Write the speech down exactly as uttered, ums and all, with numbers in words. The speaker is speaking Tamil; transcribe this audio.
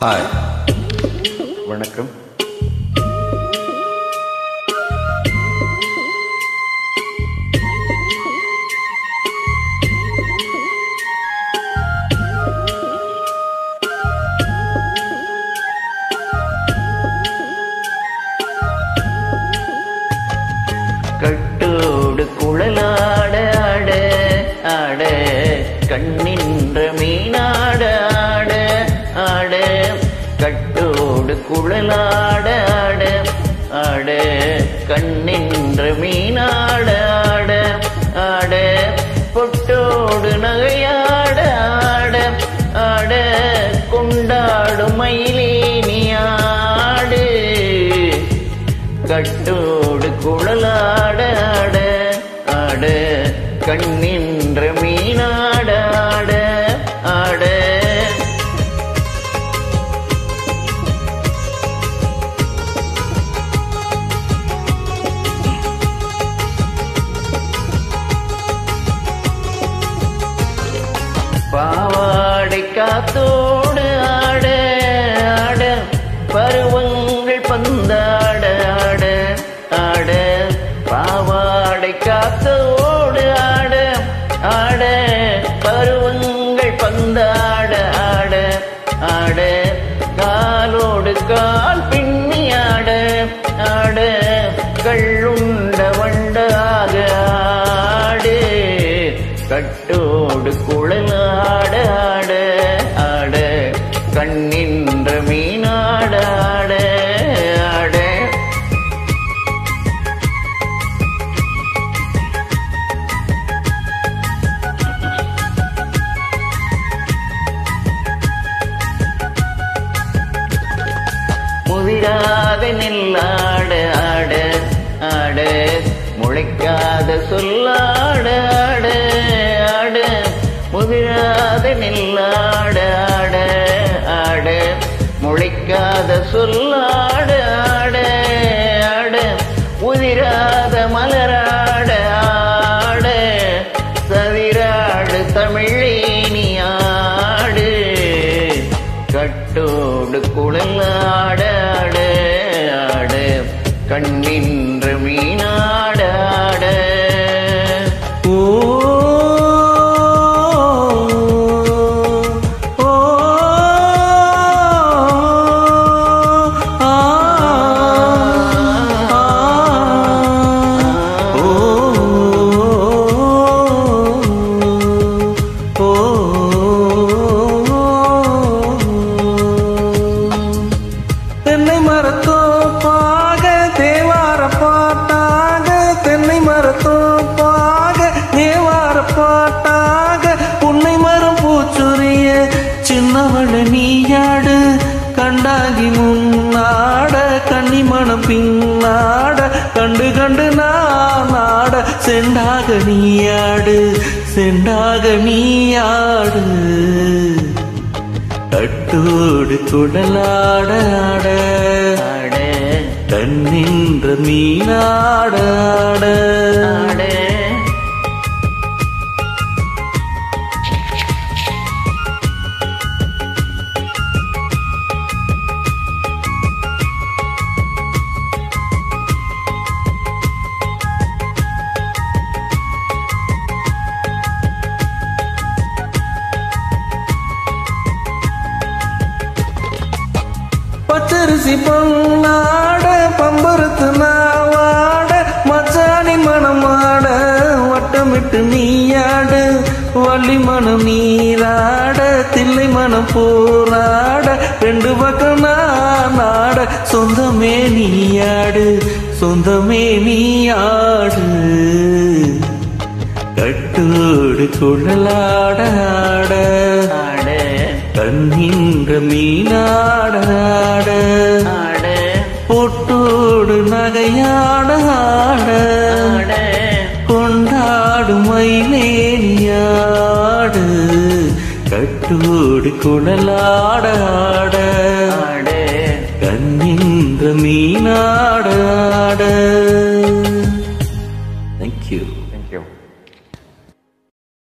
ஹாய், வணக்கம். கட்டோடு குழலாட ஆட ஆட கண்ணின்ற மீனாட ஆட ஆட கட்டோடு குழலாட ஆட ஆட கண்ணின்ற மீனாட ஆட ஆட பொட்டோடு நகையாட ஆட ஆட கொண்டாடும் மயிலேனியாடு கட்டோடு குழலாட ஆட ஆட கண்ணின்ற மீனாட ஆட ஆட பாவாடை காத்தோடு ஆட ஆட பருவங்கள் பந்தாட ஆட ஆட பாவாடை காத்தோடு ஆட ஆட பருவங்கள் பந்தாட ஆட ஆட காலோடு கால் பின்னி ஆட ஆட கள்ளுண்ட வண்டாக ஆடு கட்டோடு குழலாட ஆட ஆட கண்ணின்ற மீனாட ஆட ஆட முதிராத நெல்லாட ஆட ஆட முளைக்காத சொல்லாட ஆட ஆட முதிராத நெல்லாட ஆட ஆட முளைக்காத சொல்லாட ஆட ஆட உதிராத மலராட ஆட சதிராடு தமிழேனியாடு கட்டோடு குழலாட ஆட ஆட கண்ணின்ற மீனாட ஆட தென்னை மரத்தோப்பாக தேவார பாட்டாக தென்னை மரத்தோப்பாக தேவார பாட்டாக உன்னை மரம் பூச்சுரிய சின்னவள நீயாடு கண்டாகி முன்னாட கன்னி மனம் பின்னாட கண்டு கண்டு நாட செண்டாக நீயாடு செண்டாக நீயாடு கட்டோடு குடலாட ஆட ஆட கண்ணின்ற மீனாட ஆட ஆட பச்சரிசி பொன்னாட பம்பருத்து நாவாட மச்சானி மனமாட வட்டமிட்டு நீயாடு வள்ளி மனம் நீராட தில்லை மனம் போராட ரெண்டு பக்கம் நாட சொந்தமே நீயாடு சொந்தமே நீயாடு கட்டோடு குழலாட ஆட ஆட கண்ணின்ற மீனாட ஆட ஆட பொட்டோடு நகையாட ஆட ஆட கொண்டாடும் மயிலேனியாடு கட்டோடு குழலாட ஆட ஆட கண்ணின்ற மீனாட ஆட